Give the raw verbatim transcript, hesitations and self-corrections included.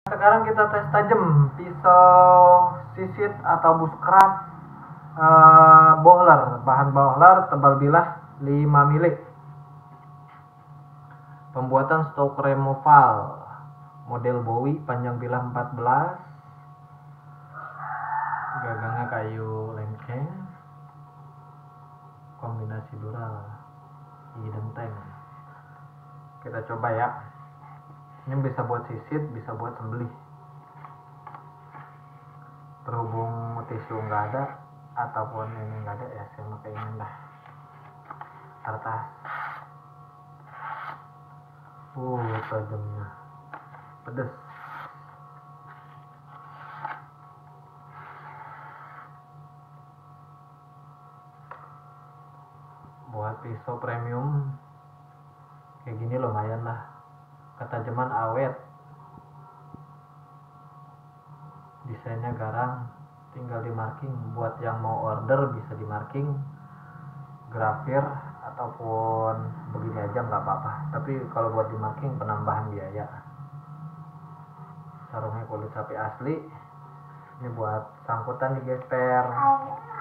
Sekarang kita tes tajam pisau sisit atau bushcraft uh, bohler, bahan bohler tebal bilah lima mili. Pembuatan stok removal model Bowie, panjang bilah empat belas, gagangnya kayu lengkeng, kombinasi dural hidden tank. Kita coba ya. Ini bisa buat sisit, bisa buat sembelih. Berhubung tisu nggak ada ataupun ini nggak ada, ya saya pakai ini dah, kertas. Uh, tajamnya pedes. Buat pisau premium kayak gini lumayan lah, ketajaman awet, desainnya garang, tinggal di marking. Buat yang mau order bisa di marking, grafir ataupun begini aja nggak apa-apa, tapi kalau buat di marking penambahan biaya. Sarungnya kulit sapi asli. Ini buat sangkutan digeser,